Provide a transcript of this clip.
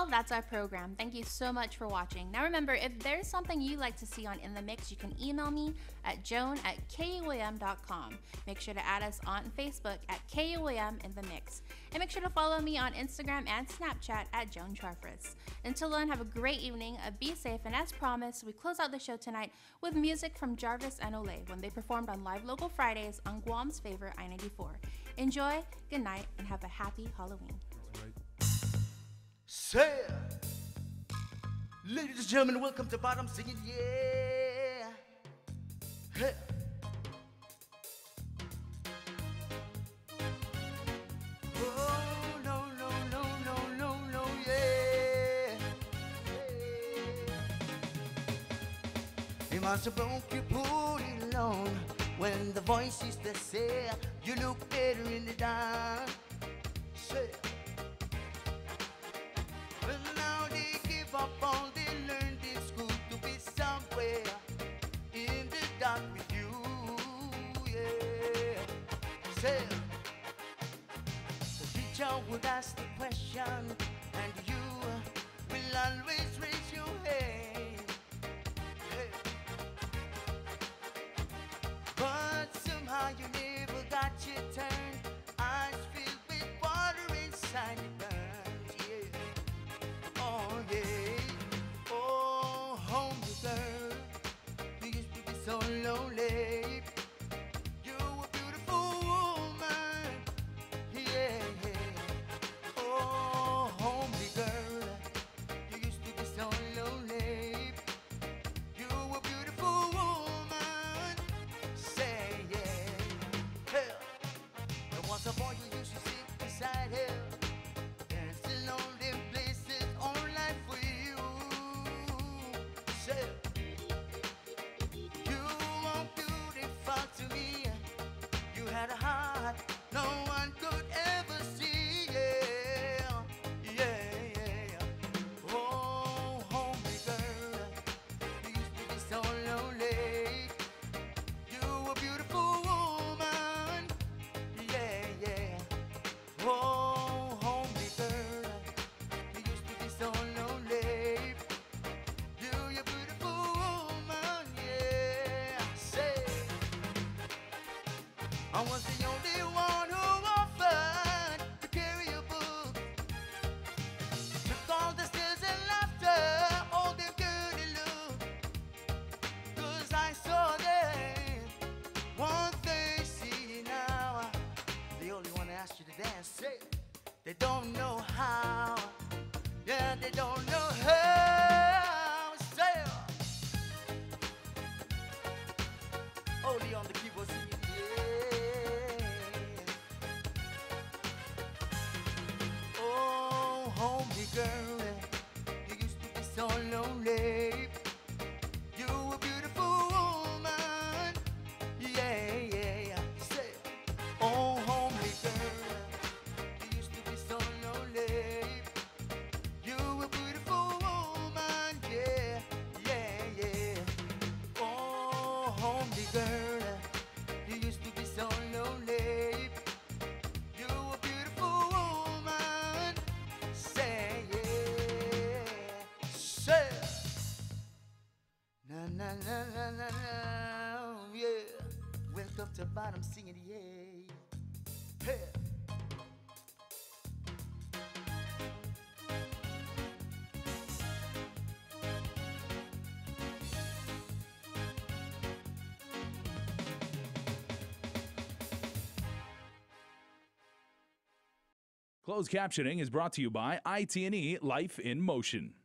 Well, that's our program. Thank you so much for watching. Now remember, if there's something you'd like to see on In The Mix, you can email me at joan@kuam.com. Make sure to add us on Facebook at KUAM In The Mix. And make sure to follow me on Instagram and Snapchat at Joan Charfris. Until then, have a great evening, be safe, and as promised, we close out the show tonight with music from Jarvis and Olay when they performed on Live Local Fridays on Guam's favorite I-94. Enjoy, good night, and have a happy Halloween. Say, ladies and gentlemen, welcome to Bottom Singing, yeah. Hey. Oh, no, no, no, no, no, no, yeah. You must have broke your booty alone when the voices that say you look better in the dark. Say. Well, now they give up all they learned in school to be somewhere in the dark with you, yeah. Say, the teacher would ask the question, and you will always raise your hand. Hey. But somehow you never got your turn. Eyes filled with water inside your burns, yeah. Oh yeah, oh homely girl, you used to be so lonely. You were a beautiful woman, yeah, yeah. Oh homely girl, you used to be so lonely. You were a beautiful woman, say yeah. Hell, there was a boy who used to sit beside her, dancing on them places all life for you. Say, you were beautiful to me. You had a heart no one could ever see, yeah, yeah, yeah. Oh, homely girl, you used to be so lonely. You were a beautiful woman, yeah, yeah. Oh, homely girl, you used to be so lonely. You're a beautiful woman, yeah. Say, I was the only one who offered to carry a book. Took all the tears and laughter, all the dirty look. 'Cause I saw them, what they see now. They only want to ask you to dance. Say, they don't know how. Yeah, they don't know how. Say, only on the keyboard singing, yeah. Oh, homely girl, you used to be so lonely. You were a beautiful woman, yeah, yeah, yeah. Say, oh, homely girl, you used to be so lonely. You were a beautiful woman, yeah, yeah, yeah. Oh, homely girl, you used to be so lonely. You were a beautiful woman, say yeah, say. Na na na na na na, yeah. Welcome to Bottom Singing, yeah. Hey. Closed captioning is brought to you by IT&E Life in Motion.